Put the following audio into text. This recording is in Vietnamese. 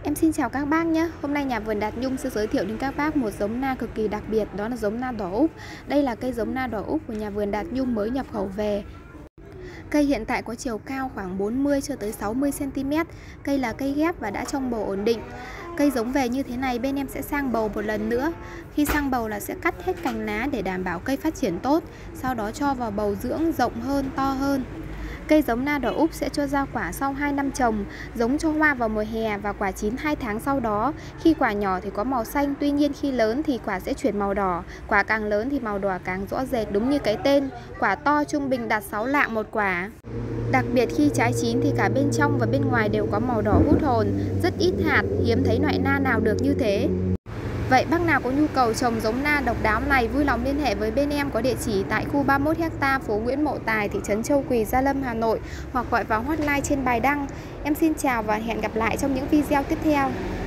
Em xin chào các bác nhé. Hôm nay nhà vườn Đạt Nhung sẽ giới thiệu đến các bác một giống na cực kỳ đặc biệt, đó là giống na đỏ Úc. Đây là cây giống na đỏ Úc của nhà vườn Đạt Nhung mới nhập khẩu về. Cây hiện tại có chiều cao khoảng 40 cho tới 60 cm. Cây là cây ghép và đã trong bầu ổn định. Cây giống về như thế này bên em sẽ sang bầu một lần nữa. Khi sang bầu là sẽ cắt hết cành lá để đảm bảo cây phát triển tốt, sau đó cho vào bầu dưỡng rộng hơn, to hơn. Cây giống na đỏ Úc sẽ cho ra quả sau 2 năm trồng, giống cho hoa vào mùa hè và quả chín 2 tháng sau đó. Khi quả nhỏ thì có màu xanh, tuy nhiên khi lớn thì quả sẽ chuyển màu đỏ. Quả càng lớn thì màu đỏ càng rõ rệt, đúng như cái tên. Quả to trung bình đạt 6 lạng một quả. Đặc biệt khi trái chín thì cả bên trong và bên ngoài đều có màu đỏ hút hồn, rất ít hạt, hiếm thấy loại na nào được như thế. Vậy bác nào có nhu cầu trồng giống na độc đáo này vui lòng liên hệ với bên em có địa chỉ tại khu 31 ha, phố Nguyễn Mậu Tài, thị trấn Châu Quỳ, Gia Lâm, Hà Nội, hoặc gọi vào hotline trên bài đăng. Em xin chào và hẹn gặp lại trong những video tiếp theo.